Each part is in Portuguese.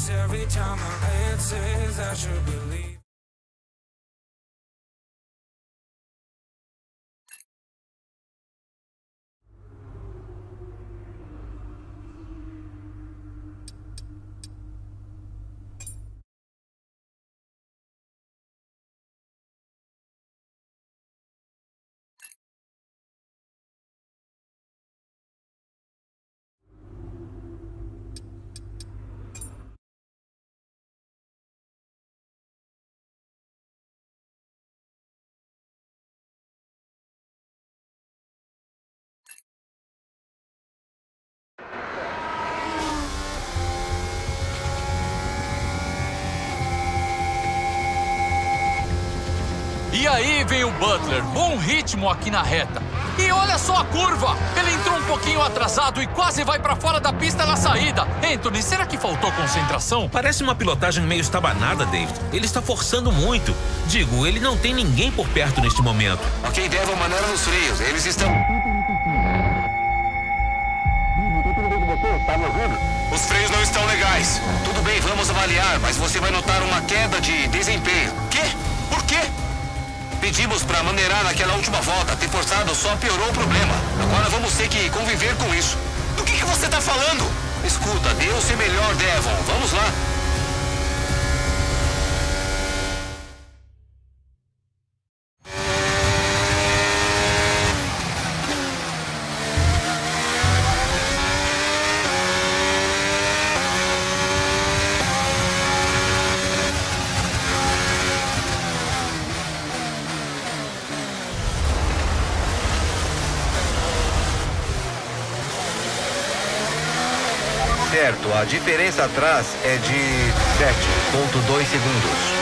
every time my head says I should believe. E aí vem o Butler, bom ritmo aqui na reta. E olha só a curva! Ele entrou um pouquinho atrasado e quase vai pra fora da pista na saída. Anthony, será que faltou concentração? Parece uma pilotagem meio estabanada, David. Ele está forçando muito. Digo, ele não tem ninguém por perto neste momento. Ok, Devon, maneira nos freios. Eles estão... Tá me ouvindo? Os freios não estão legais. Tudo bem, vamos avaliar, mas você vai notar uma queda de desempenho. Quê? Por quê? Pedimos pra maneirar naquela última volta. Ter forçado só piorou o problema. Agora vamos ter que conviver com isso. Do que você tá falando? Escuta, dê o seu melhor, Devon. Vamos lá. Certo, a diferença atrás é de 7,2 segundos.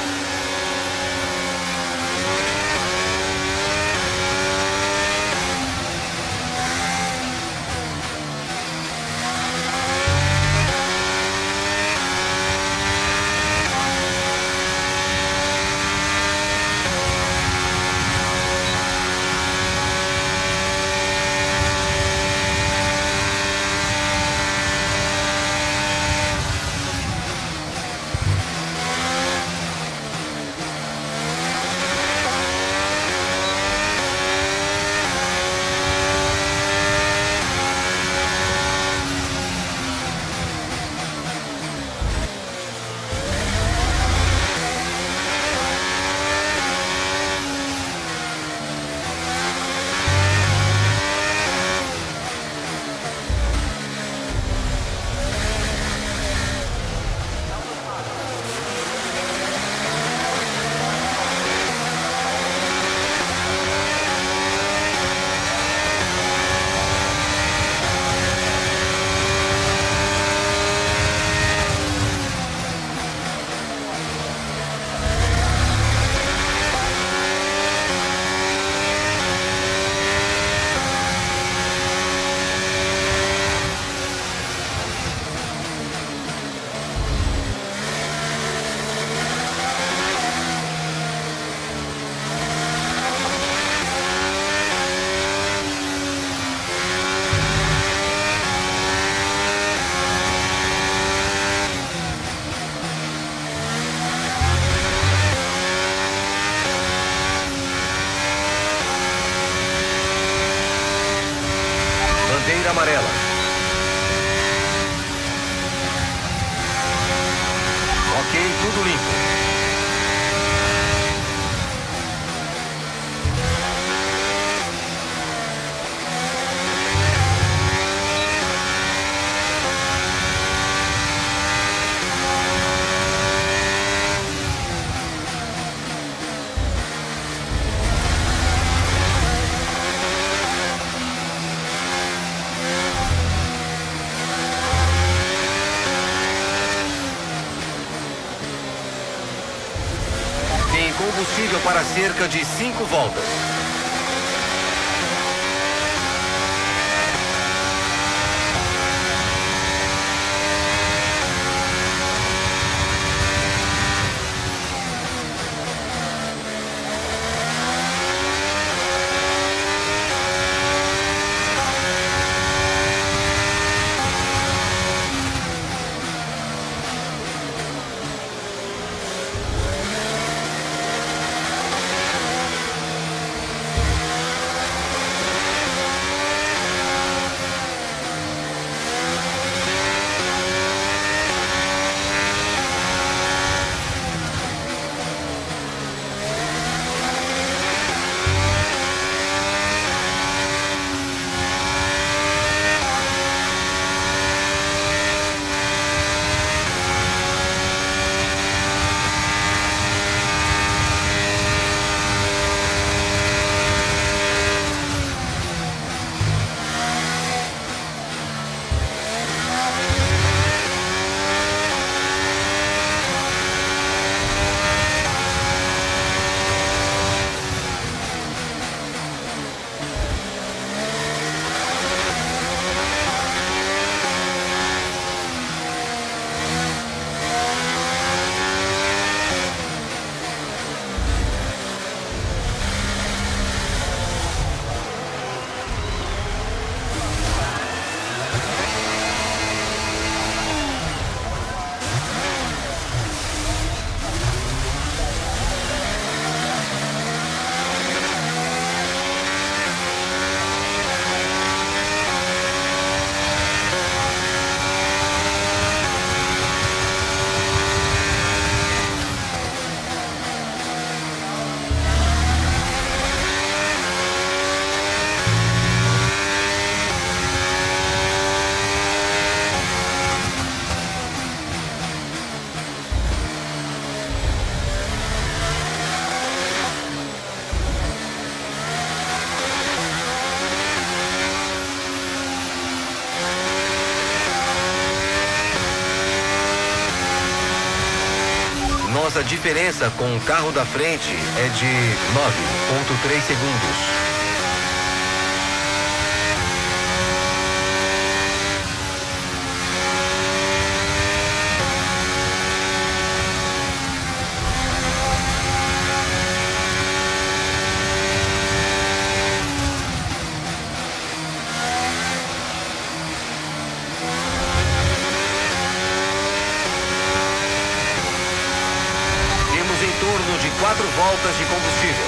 Bandeira amarela. Ok, tudo limpo. Combustível para cerca de 5 voltas. Nossa diferença com o carro da frente é de 9,3 segundos. Em torno de 4 voltas de combustível.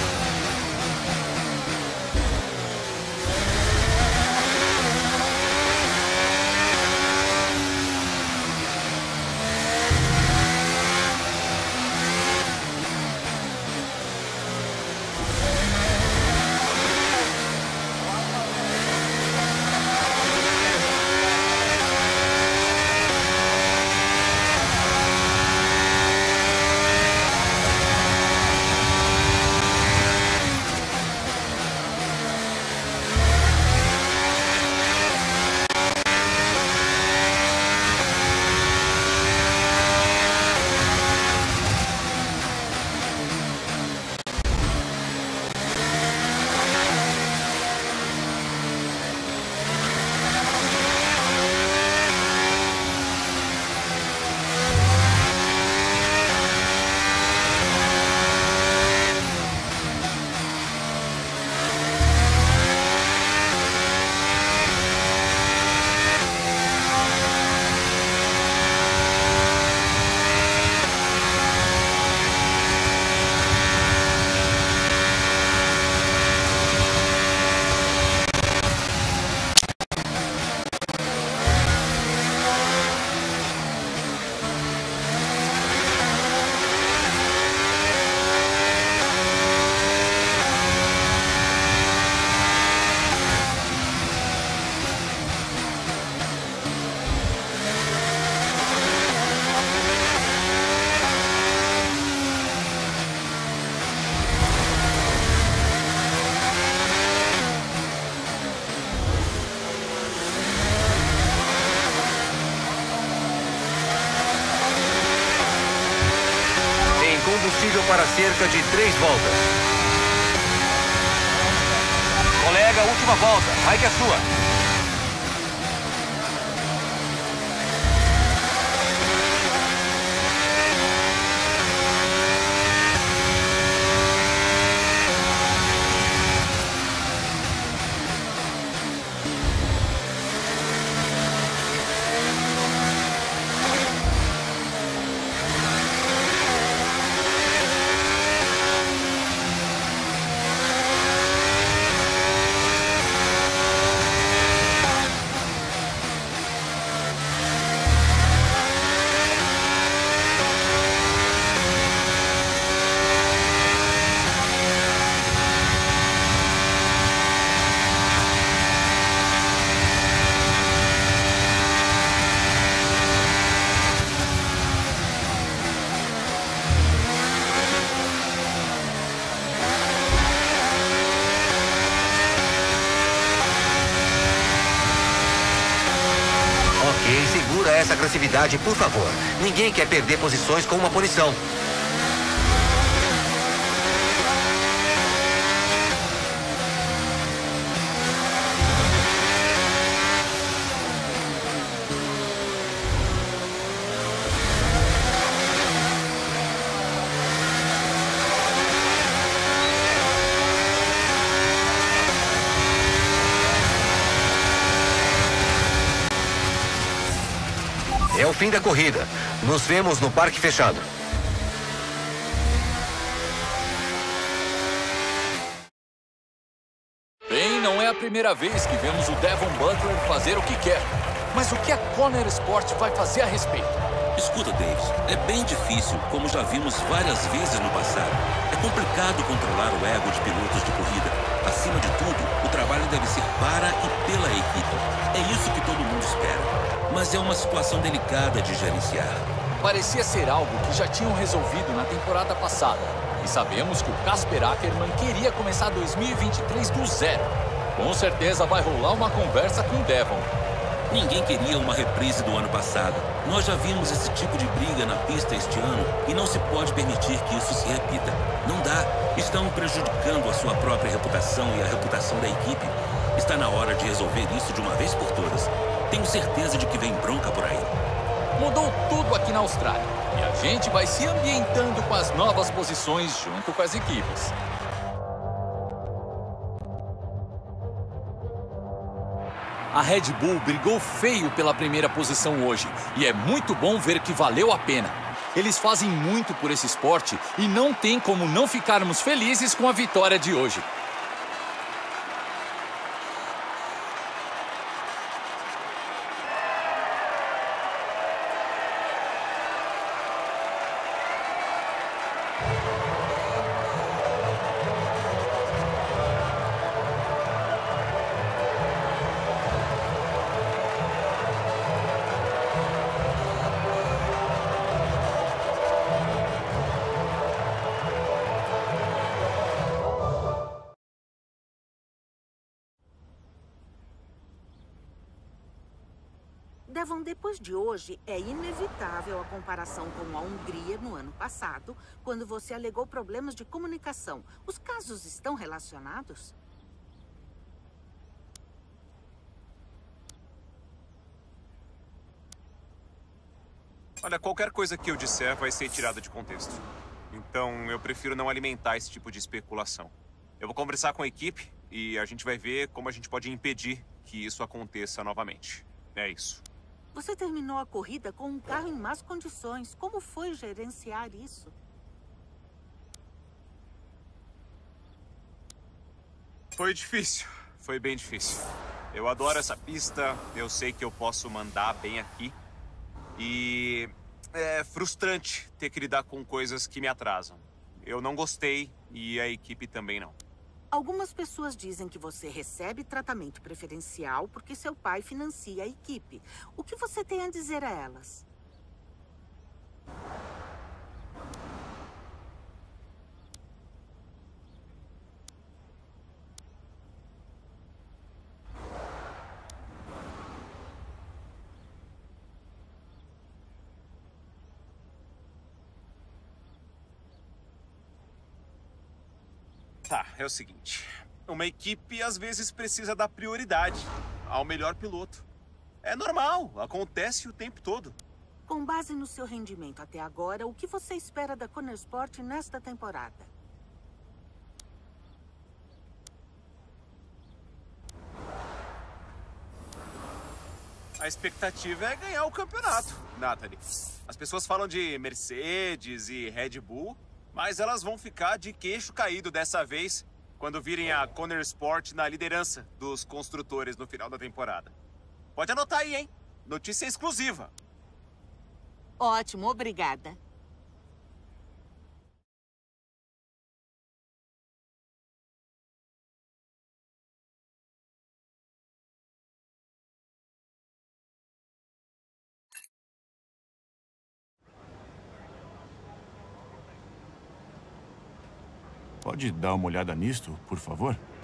Combustível para cerca de 3 voltas. Colega, última volta. Vai que é sua. Segura essa agressividade, por favor. Ninguém quer perder posições com uma punição. É o fim da corrida. Nos vemos no parque fechado. Bem, não é a primeira vez que vemos o Devon Butler fazer o que quer. Mas o que a Conner Sport vai fazer a respeito? Escuta, Davis, é bem difícil, como já vimos várias vezes no passado. É complicado controlar o ego de pilotos de corrida. Acima de tudo, o trabalho deve ser para e pela equipe. É isso que todo mundo espera. Mas é uma situação delicada de gerenciar. Parecia ser algo que já tinham resolvido na temporada passada. E sabemos que o Casper Ackermann queria começar 2023 do zero. Com certeza vai rolar uma conversa com o Devon. Ninguém queria uma reprise do ano passado. Nós já vimos esse tipo de briga na pista este ano e não se pode permitir que isso se repita. Não dá. Estão prejudicando a sua própria reputação e a reputação da equipe. Está na hora de resolver isso de uma vez por todas. Tenho certeza de que vem bronca por aí. Mudou tudo aqui na Austrália. E a gente vai se ambientando com as novas posições junto com as equipes. A Red Bull brigou feio pela primeira posição hoje. E é muito bom ver que valeu a pena. Eles fazem muito por esse esporte e não tem como não ficarmos felizes com a vitória de hoje. Devon, depois de hoje, é inevitável a comparação com a Hungria no ano passado, quando você alegou problemas de comunicação. Os casos estão relacionados? Olha, qualquer coisa que eu disser vai ser tirada de contexto. Então, eu prefiro não alimentar esse tipo de especulação. Eu vou conversar com a equipe e a gente vai ver como a gente pode impedir que isso aconteça novamente. É isso. Você terminou a corrida com um carro em más condições. Como foi gerenciar isso? Foi difícil. Foi bem difícil. Eu adoro essa pista, eu sei que eu posso mandar bem aqui. E é frustrante ter que lidar com coisas que me atrasam. Eu não gostei e a equipe também não. Algumas pessoas dizem que você recebe tratamento preferencial porque seu pai financia a equipe. O que você tem a dizer a elas? Tá, é o seguinte. Uma equipe às vezes precisa dar prioridade ao melhor piloto. É normal, acontece o tempo todo. Com base no seu rendimento até agora, o que você espera da Connersport nesta temporada? A expectativa é ganhar o campeonato, Natalie. As pessoas falam de Mercedes e Red Bull, mas elas vão ficar de queixo caído dessa vez quando virem a Connersport na liderança dos construtores no final da temporada. Pode anotar aí, hein? Notícia exclusiva. Ótimo, obrigada. Pode dar uma olhada nisto, por favor?